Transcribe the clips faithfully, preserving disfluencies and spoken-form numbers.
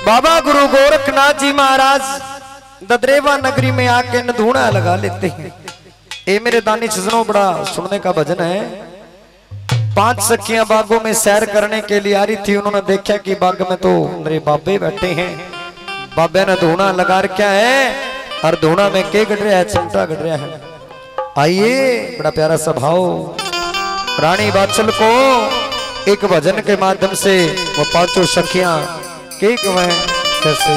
बाबा गुरु गोरखनाथ जी महाराज ददरेवा नगरी में आके नधूना लगा लेते हैं। ये मेरे दानी सजनों बड़ा सुनने का भजन है। पांच सखियां बागों में सैर करने के लिए आ रही थी। उन्होंने देखा कि बाग में तो मेरे बाबे बैठे हैं। बाबे ने धूना लगा रखा है और धूना में के गड़ रहा है, चिमटा गड़ रहा है। आइए, बड़ा प्यारा स्वभाव। रानी बादशाह को एक भजन के माध्यम से वो पांचों सखियां के कहें कैसे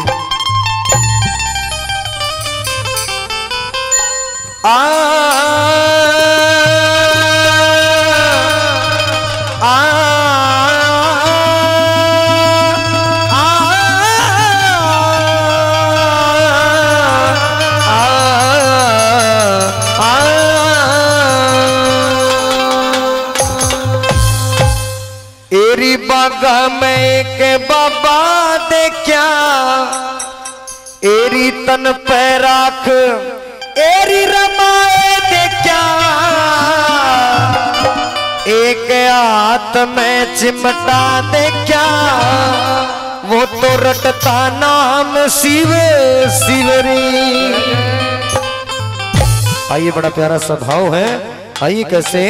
आ आ एरी बागा में के बाबा देखा, एरी तन पे राख एरी रमाए देखा, एक हाथ में चिमटा देखा, वो तो रटता नाम शिव शिवरी। आइए, बड़ा प्यारा स्वभाव है। आइए कैसे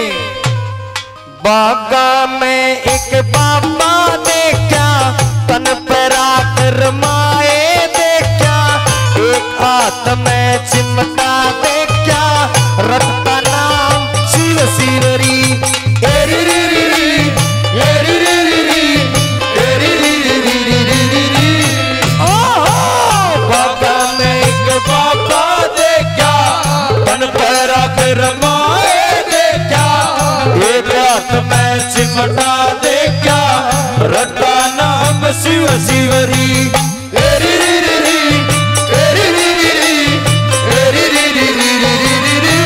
बागा में एक बाबा देखा, तन पे राख रमाए देखा, एक हाथ में चिमटा देखा, रटता नाम शिव शिवरी। एरी री री री, एरी री री री, एरी री री री री री री। ओहो, बागा में एक बाबा देखा, तन पे राख रमाए देखा, एक हाथ में चिमटा देखा, रटता नाम शिव शिवरी। एरी री री री, एरी री री री, एरी री री री री री री।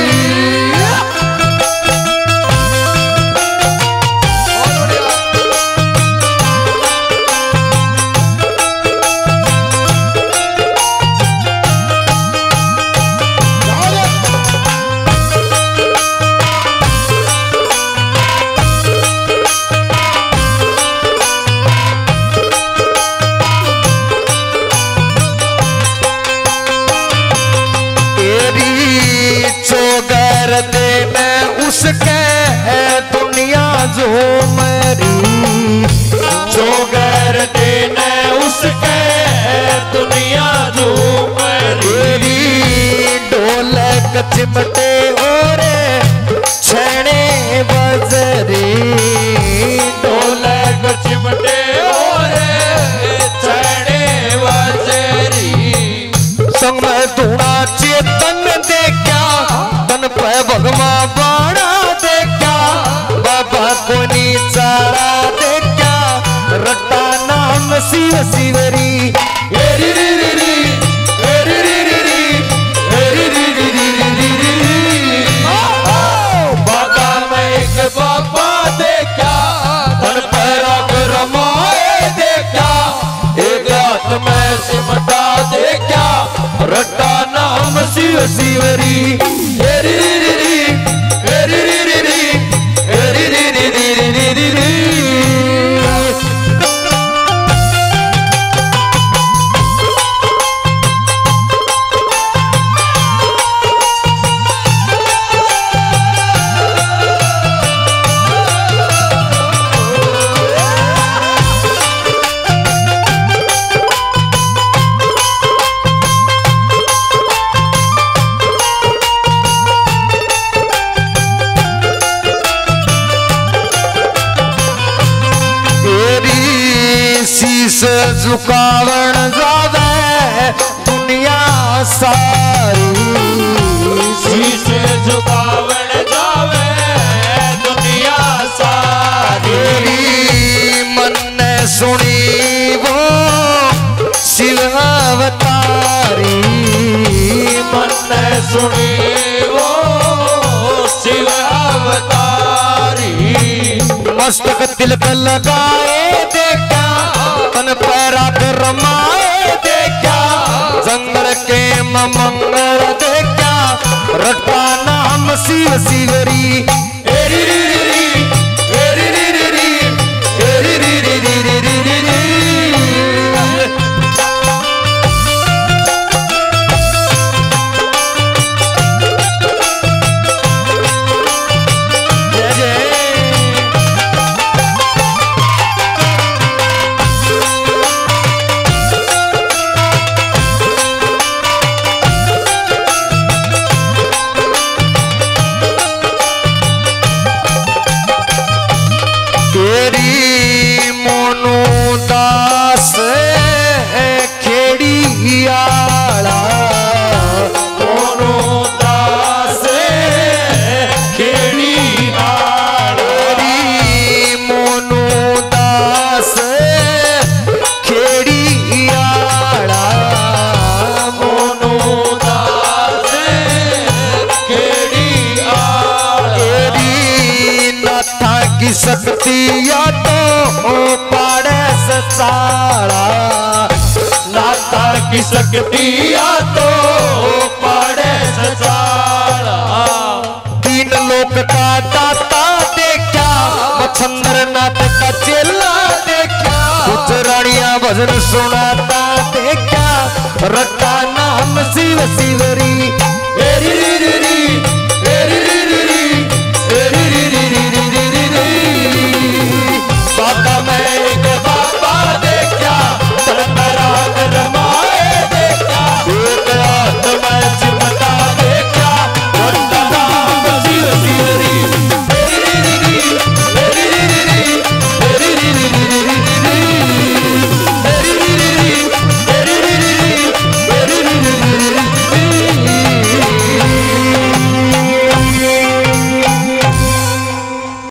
उसके है दुनिया जो मरी, जो गर देने उसके है दुनिया जो मरी। ढोलक चिमटे और छेने बजरी, ढोलक चिमटे और छेने बजरी। संग में धूना चेतन देखा, तन पे भगवा बाड़ा देखा, बाबा को नीचारा देखा, रट्टा नाम शिव शिवरी। एरी री री री, एरी री री री, एरी री री री री री री। बाबा में एक बाबा देखा, तन पे राख रमाए देखा, एक हाथ में सिमटा देखा, रट्टा नाम शिव शिवरी। एरी री री री, एरी री री री, एरी री री री री री री। झुकावण जावे दुनिया सारी, शीश झुकावण जावे दुनिया सारी। मन ने सुनी वो शिव अवतारी, मन ने सुनी वो शिव अवतारी। मस्तक तिलक लगाए देखा, तन पे राख रमाए देखा, जंगल के मंगल देखा, रट्टा नाम शिव शिवरी। एरी री री री, एरी री री री, एरी री री री री री री। या तो पाड़े सचाड़ा नाता की शक्ति या तो पाड़े सचाड़ा तीन लोक का दाता देखा मच्छंद्र नाथ का चेला देखा गुजरानिया भजन सुनाता देखा रटा नाम शिव शिवरी